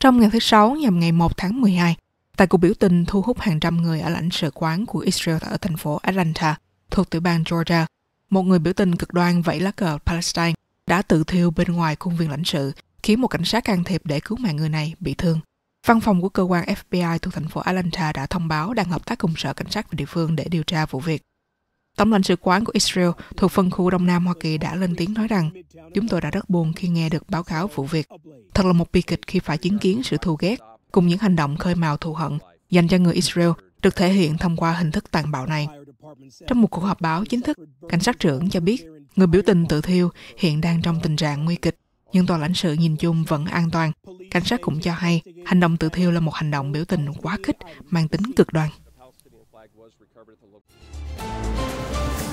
Trong ngày thứ Sáu nhằm ngày 1 tháng 12, tại cuộc biểu tình thu hút hàng trăm người ở lãnh sự quán của Israel ở thành phố Atlanta, thuộc tiểu bang Georgia, một người biểu tình cực đoan vẫy lá cờ Palestine đã tự thiêu bên ngoài khuôn viên lãnh sự, khiến một cảnh sát can thiệp để cứu mạng người này bị thương. Văn phòng của cơ quan FBI thuộc thành phố Atlanta đã thông báo đang hợp tác cùng sở cảnh sát địa phương để điều tra vụ việc. Tổng lãnh sự quán của Israel thuộc phân khu Đông Nam Hoa Kỳ đã lên tiếng nói rằng, chúng tôi đã rất buồn khi nghe được báo cáo vụ việc. Thật là một bi kịch khi phải chứng kiến sự thù ghét cùng những hành động khơi mào thù hận dành cho người Israel được thể hiện thông qua hình thức tàn bạo này. Trong một cuộc họp báo chính thức, cảnh sát trưởng cho biết người biểu tình tự thiêu hiện đang trong tình trạng nguy kịch, nhưng tòa lãnh sự nhìn chung vẫn an toàn. Cảnh sát cũng cho hay hành động tự thiêu là một hành động biểu tình quá khích mang tính cực đoan.